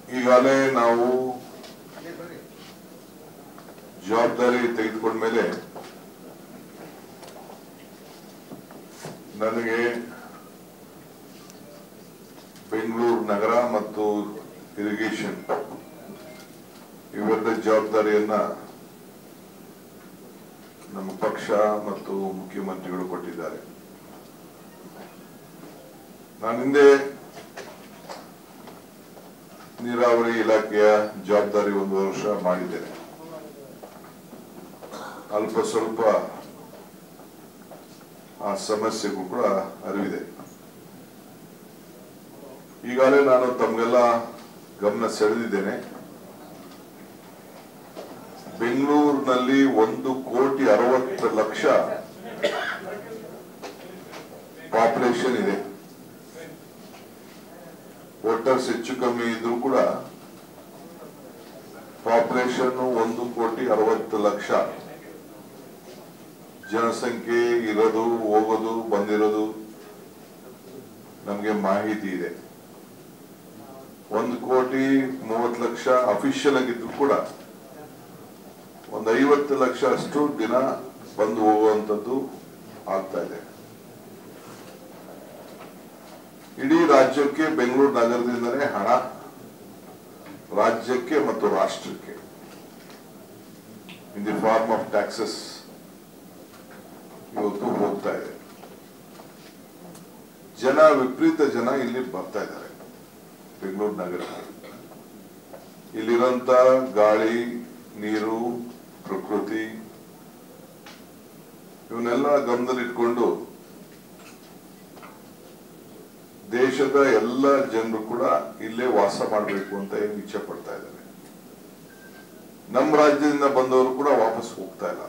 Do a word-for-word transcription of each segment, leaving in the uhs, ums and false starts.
ಈಗಾಗಲೇ ನಾವು ಜವಾಬ್ದಾರಿ ತೆಗೆದುಕೊಂಡ ಮೇಲೆ ನನಗೆ ಬೆಂಗಳೂರು ನಗರ ಮತ್ತು ಇರಿಗೇಷನ್ ಇವೆರಡ ಜವಾಬ್ದಾರಿಯನ್ನ ನಮ್ಮ ಪಕ್ಷ ಮತ್ತು ಮುಖ್ಯಮಂತ್ರಿಗಳು ಕೊಟ್ಟಿದ್ದಾರೆ. ನಾನು ಹಿಂದೆ ನೀರಾವರಿ ಇಲಾಖೆಯ ಜವಾಬ್ದಾರಿ ಒಂದು ವರ್ಷ ಮಾಡಿದ್ದೇನೆ. ಅಲ್ಪ ಸ್ವಲ್ಪ ಆ ಸಮಸ್ಯೆಗೂ ಕೂಡ ಅರಿವಿದೆ. ಈಗಾಗಲೇ ನಾನು ತಮಗೆಲ್ಲ ಗಮನ ಸೆಳೆದಿದ್ದೇನೆ. ಬೆಂಗಳೂರಿನಲ್ಲಿ ಒಂದು ಕೋಟಿ ಅರವತ್ತು ಲಕ್ಷ ಪಾಪ್ಯುಲೇಷನ್ ಇದೆ. ವೋಟರ್ಸ್ ಹೆಚ್ಚು ಕಮ್ಮಿ ಇದ್ರೂ ಕೂಡ ಪಾಪ್ಯುಲೇಷನ್ ಒಂದು ಕೋಟಿ ಅರವತ್ತು ಲಕ್ಷ ಜನಸಂಖ್ಯೆ ಇರೋದು, ಹೋಗೋದು, ಬಂದಿರೋದು ನಮಗೆ ಮಾಹಿತಿ ಇದೆ. ಒಂದು ಕೋಟಿ ಮೂವತ್ತು ಲಕ್ಷ ಅಫಿಷಿಯಲ್ ಆಗಿದ್ರು ಕೂಡ ಒಂದು ಐವತ್ತು ಲಕ್ಷ ಅಷ್ಟು ದಿನ ಬಂದು ಹೋಗುವಂಥದ್ದು ಆಗ್ತಾ ಇದೆ. ಇಡೀ ರಾಜ್ಯಕ್ಕೆ ಬೆಂಗಳೂರು ನಗರದಿಂದಲೇ ಹಣ ರಾಜ್ಯಕ್ಕೆ ಮತ್ತು ರಾಷ್ಟ್ರಕ್ಕೆ in the form of taxes ಇವತ್ತು ಹೋಗ್ತಾ ಇದೆ. ಜನ ವಿಪರೀತ ಜನ ಇಲ್ಲಿ ಬರ್ತಾ ಇದ್ದಾರೆ ಬೆಂಗಳೂರು ನಗರ. ಇಲ್ಲಿರೋಂತ ಗಾಳಿ, ನೀರು, ಪ್ರಕೃತಿ ಇವನ್ನೆಲ್ಲ ಗಮನದಲ್ಲಿಟ್ಕೊಂಡು ದೇಶದ ಎಲ್ಲ ಜನರು ಕೂಡ ಇಲ್ಲೇ ವಾಸ ಮಾಡಬೇಕು ಅಂತ ಏನು ಇಚ್ಛೆ ಪಡ್ತಾ ಇದ್ದಾರೆ. ನಮ್ಮ ರಾಜ್ಯದಿಂದ ಬಂದವರು ಕೂಡ ವಾಪಸ್ ಹೋಗ್ತಾ ಇಲ್ಲ.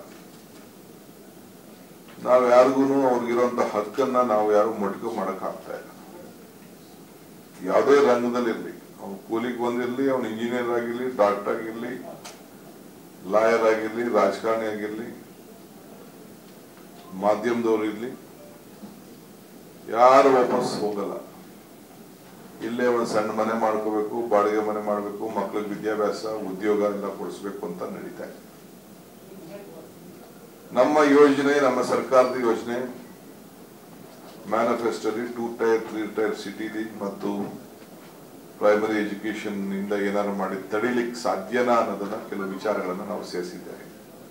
ನಾವು ಯಾರಿಗೂ ಅವ್ರಿಗಿರುವಂತ ಹಕ್ಕನ್ನ ನಾವು ಯಾರು ಮೊಟಕು ಮಾಡಕ್ ಆಗ್ತಾ ಇಲ್ಲ. ಯಾವುದೇ ರಂಗದಲ್ಲಿರ್ಲಿ, ಅವ್ನು ಕೂಲಿಗೆ ಬಂದಿರ್ಲಿ, ಅವ್ನು ಇಂಜಿನಿಯರ್ ಆಗಿರ್ಲಿ, ಡಾಕ್ಟರ್ ಆಗಿರ್ಲಿ, ಲಾಯರ್ ಆಗಿರ್ಲಿ, ರಾಜಕಾರಣಿ ಆಗಿರ್ಲಿ, ಮಾಧ್ಯಮದವ್ರು ಇರ್ಲಿ, ಯಾರು ವಾಪಸ್ ಹೋಗಲ್ಲ. ಇಲ್ಲೇ ಒಂದು ಸಣ್ಣ ಮನೆ ಮಾಡ್ಕೋಬೇಕು, ಬಾಡಿಗೆ ಮನೆ ಮಾಡಬೇಕು, ಮಕ್ಕಳಿಗೆ ವಿದ್ಯಾಭ್ಯಾಸ, ಉದ್ಯೋಗ ಎಲ್ಲ ಕೊಡಿಸ್ಬೇಕು ಅಂತ ನಡೀತಾ ಇದೆ. ನಮ್ಮ ಯೋಜನೆ, ನಮ್ಮ ಸರ್ಕಾರದ ಯೋಜನೆ ಮ್ಯಾನಿಫೆಸ್ಟೋಲಿ two tier three tier city ಮತ್ತು ಪ್ರೈಮರಿ ಎಜುಕೇಶನ್ ಇಂದ ಏನಾದ್ರು ಮಾಡಿ ತಡಿಲಿಕ್ಕೆ ಸಾಧ್ಯನಾ ಅನ್ನೋದನ್ನ ಕೆಲವು ವಿಚಾರಗಳನ್ನ ನಾವು ಸೇರಿಸಿದ್ದೇವೆ.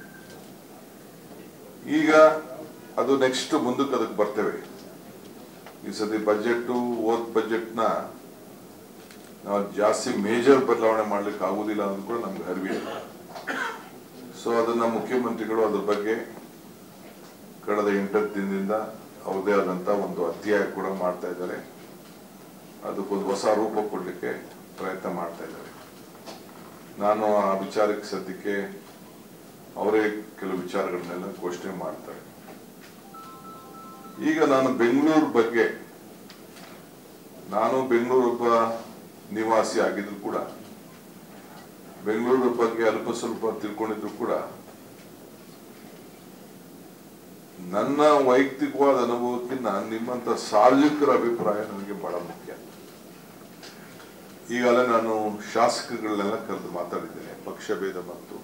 ಈಗ ಅದು ನೆಕ್ಸ್ಟ್ ಮುಂದಕ್ಕೆ ಅದಕ್ಕೆ ಬರ್ತೇವೆ. ಈ ಸತಿ ಬಜೆಟ್ ಓದ್ ಬಜೆಟ್ ನ ನಾವು ಜಾಸ್ತಿ ಮೇಜರ್ ಬದಲಾವಣೆ ಮಾಡ್ಲಿಕ್ಕೆ ಆಗುದಿಲ್ಲ ಅನ್ನೋದು ಕೂಡ ನಮ್ಗೆ ಅರಿವಿದೆ. ಸೊ ಅದನ್ನ ಮುಖ್ಯಮಂತ್ರಿಗಳು ಅದ್ರ ಬಗ್ಗೆ ಕಳೆದ ಎಂಟತ್ತು ದಿನದಿಂದ ಅವ್ರದೇ ಆದಂತ ಒಂದು ಅಧ್ಯಾಯ ಕೂಡ ಮಾಡ್ತಾ ಇದ್ದಾರೆ. ಅದಕ್ಕೊಂದು ಹೊಸ ರೂಪ ಕೊಡ್ಲಿಕ್ಕೆ ಪ್ರಯತ್ನ ಮಾಡ್ತಾ ಇದ್ದಾರೆ. ನಾನು ಆ ವಿಚಾರಕ್ಕೆ ಸದ್ಯಕ್ಕೆ ಅವರೇ ಕೆಲವು ವಿಚಾರಗಳನ್ನೆಲ್ಲ ಘೋಷಣೆ ಮಾಡ್ತಾರೆ. ಈಗ ನಾನು ಬೆಂಗಳೂರು ಬಗ್ಗೆ, ನಾನು ಬೆಂಗಳೂರು ಒಬ್ಬ ನಿವಾಸಿ ಆಗಿದ್ರು ಕೂಡ, ಬೆಂಗಳೂರು ಬಗ್ಗೆ ಅಲ್ಪ ಸ್ವಲ್ಪ ತಿಳ್ಕೊಂಡಿದ್ರು ಕೂಡ, ನನ್ನ ವೈಯಕ್ತಿಕವಾದ ಅನುಭವಕ್ಕಿಂತ ನಿಮ್ಮಂತ ಸಾರ್ವಜನಿಕರ ಅಭಿಪ್ರಾಯ ನನಗೆ ಬಹಳ ಮುಖ್ಯ. ಈಗಾಗಲೇ ನಾನು ಶಾಸಕಗಳನ್ನೆಲ್ಲ ಕರೆದು ಮಾತಾಡಿದ್ದೇನೆ. ಪಕ್ಷ ಭೇದ ಮತ್ತು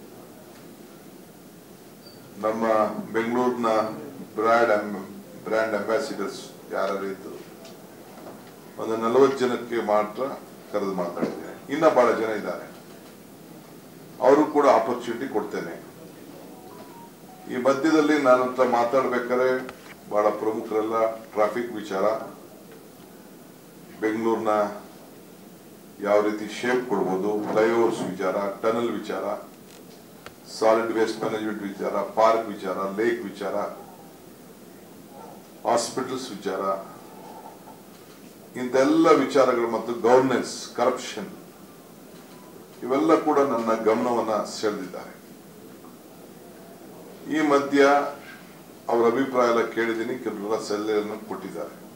ನಮ್ಮ ಬೆಂಗಳೂರಿನ ಬ್ರ್ಯಾಂಡ್ ಬ್ರ್ಯಾಂಡ್ ಅಂಬಾಸಿಡರ್ಸ್ ಯಾರು ಇದ್ರು ಒಂದು ನಲವತ್ತು ಜನಕ್ಕೆ ಮಾತ್ರ ಕರೆದು ಮಾತಾಡಿದ್ದೇನೆ. ಇನ್ನ ಬಹಳ ಜನ ಇದ್ದಾರೆ, ಅವರು ಕೂಡ ಆಪರ್ಚುನಿಟಿ ಕೊಡ್ತೇನೆ. ಈ ಮಧ್ಯದಲ್ಲಿ ನಾನು ಹತ್ರ ಮಾತಾಡ್ಬೇಕಾದ್ರೆ ಬಹಳ ಪ್ರಮುಖರೆಲ್ಲ ಟ್ರಾಫಿಕ್ ವಿಚಾರ, ಬೆಂಗಳೂರಿನ ಯಾವ ರೀತಿ ಶೇಪ್ ಕೊಡ್ಬೋದು, ಫ್ಲೈಓವರ್ಸ್ ವಿಚಾರ, ಟನಲ್ ವಿಚಾರ, ಸಾಲಿಡ್ ವೇಸ್ಟ್ ಮ್ಯಾನೇಜ್ಮೆಂಟ್ ವಿಚಾರ, ಪಾರ್ಕ್ ವಿಚಾರ, ಲೇಕ್ ವಿಚಾರ, ಹಾಸ್ಪಿಟಲ್ಸ್ ವಿಚಾರ, ಇಂತೆಲ್ಲ ವಿಚಾರಗಳು ಮತ್ತು ಗವರ್ನೆನ್ಸ್, ಕರಪ್ಷನ್ ಇವೆಲ್ಲ ಕೂಡ ನನ್ನ ಗಮನವನ್ನ ಸೆಳೆದಿದ್ದಾರೆ. ಈ ಮಧ್ಯ ಅವರ ಅಭಿಪ್ರಾಯ ಎಲ್ಲ ಕೇಳಿದ್ದೀನಿ, ಕೆಲವೆಲ್ಲ ಸಲಹೆಗಳನ್ನು ಕೊಟ್ಟಿದ್ದಾರೆ.